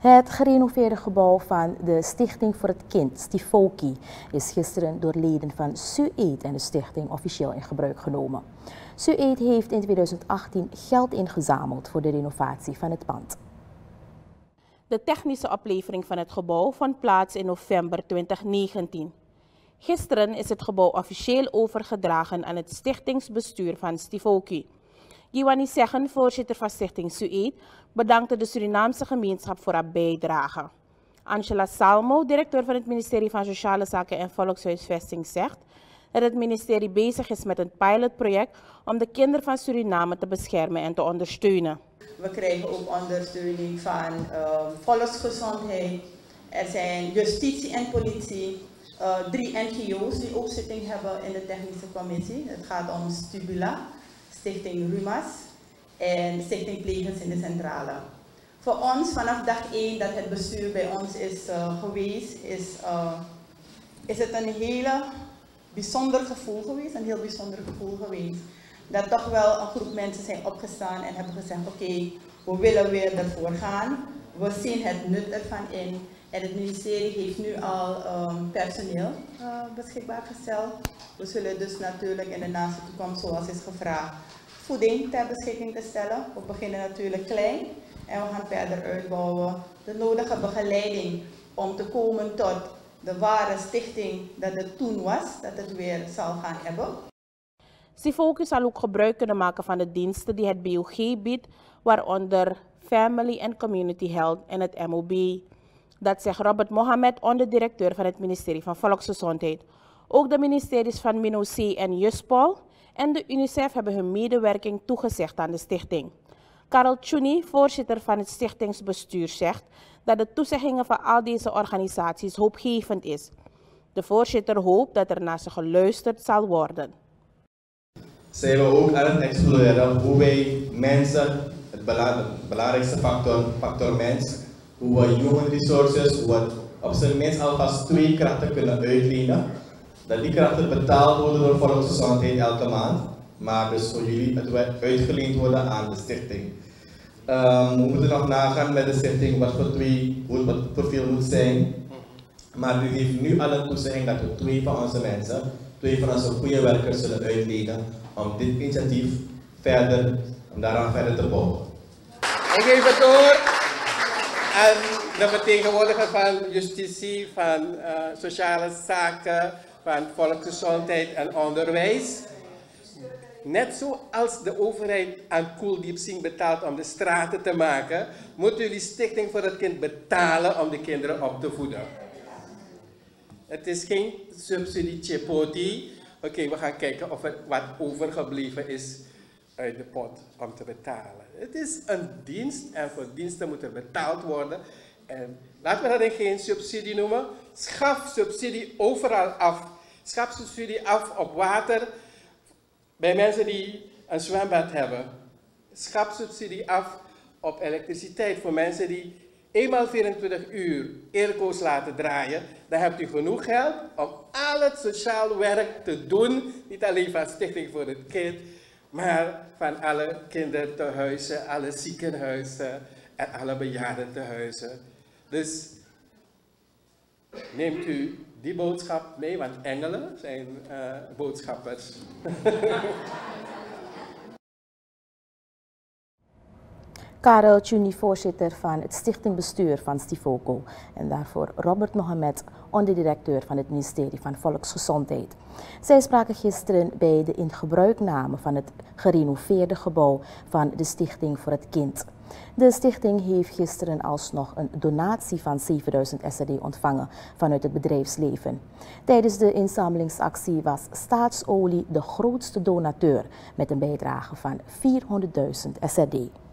Het gerenoveerde gebouw van de Stichting voor het Kind, Stifoki, is gisteren door leden van SUED en de stichting officieel in gebruik genomen. SUED heeft in 2018 geld ingezameld voor de renovatie van het pand. De technische oplevering van het gebouw vond plaats in november 2019. Gisteren is het gebouw officieel overgedragen aan het stichtingsbestuur van Stifoki. Giwani Zeggen, voorzitter van stichting SUED, bedankte de Surinaamse gemeenschap voor haar bijdrage. Angela Salmo, directeur van het ministerie van Sociale Zaken en Volkshuisvesting, zegt dat het ministerie bezig is met een pilotproject om de kinderen van Suriname te beschermen en te ondersteunen. We krijgen ook ondersteuning van volksgezondheid. Er zijn justitie en politie. 3 NGO's die ook zitting hebben in de technische commissie. Het gaat om Stubula, Stichting Rumas en Stichting Plegers in de Centrale. Voor ons vanaf dag 1 dat het bestuur bij ons is geweest, is het een hele bijzonder gevoel geweest. Dat toch wel een groep mensen zijn opgestaan en hebben gezegd, oké, we willen weer ervoor gaan. We zien het nut ervan in. En het ministerie heeft nu al personeel beschikbaar gesteld. We zullen dus natuurlijk in de naaste toekomst, zoals is gevraagd, voeding ter beschikking te stellen. We beginnen natuurlijk klein en we gaan verder uitbouwen. De nodige begeleiding om te komen tot de ware stichting dat het toen was, dat het weer zal gaan hebben. Stifoki zal ook gebruik kunnen maken van de diensten die het BOG biedt, waaronder Family and Community Health en het MOB. Dat zegt Robert Mohamed, onderdirecteur van het ministerie van Volksgezondheid. Ook de ministeries van MINOC en Juspol en de UNICEF hebben hun medewerking toegezegd aan de stichting. Karel Tjouni, voorzitter van het stichtingsbestuur, zegt dat de toezeggingen van al deze organisaties hoopgevend is. De voorzitter hoopt dat er naar ze geluisterd zal worden. Zijn we ook aan het exploreren hoe wij mensen, het belangrijkste factor mens, hoe we human resources, hoe we op zijn minst alvast 2 krachten kunnen uitlenen. Dat die krachten betaald worden door Volksgezondheid elke maand, maar dus voor jullie het uitgeleend worden aan de stichting. We moeten nog nagaan met de stichting hoe het profiel moet zijn. Maar u heeft nu al een toezegging dat we 2 van onze mensen, 2 van onze goede werkers zullen uitlenen om dit initiatief daaraan verder te bouwen. Ik geef het door aan de vertegenwoordiger van justitie, van sociale zaken, van volksgezondheid en onderwijs. Net zoals de overheid aan Koeldiepsing betaalt om de straten te maken, moet jullie Stichting voor het Kind betalen om de kinderen op te voeden. Het is geen subsidie chipoti. Oké, we gaan kijken of er wat overgebleven is uit de pot om te betalen. Het is een dienst en voor diensten moet er betaald worden. En laten we dat geen subsidie noemen. Schaf subsidie overal af. Schaf subsidie af op water bij mensen die een zwembad hebben. Schaf subsidie af op elektriciteit voor mensen die eenmaal 24 uur airco's laten draaien. Dan hebt u genoeg geld om al het sociaal werk te doen. Niet alleen van Stichting voor het Kind, maar van alle kindertehuizen, alle ziekenhuizen en alle bejaardentehuizen. Dus neemt u die boodschap mee, want engelen zijn boodschappers. Karel Tjouni, voorzitter van het stichtingbestuur van Stifoco. En daarvoor Robert Mohamed, onderdirecteur van het ministerie van Volksgezondheid. Zij spraken gisteren bij de ingebruikname van het gerenoveerde gebouw van de Stichting voor het Kind. De stichting heeft gisteren alsnog een donatie van 7000 SRD ontvangen vanuit het bedrijfsleven. Tijdens de inzamelingsactie was Staatsolie de grootste donateur met een bijdrage van 400.000 SRD.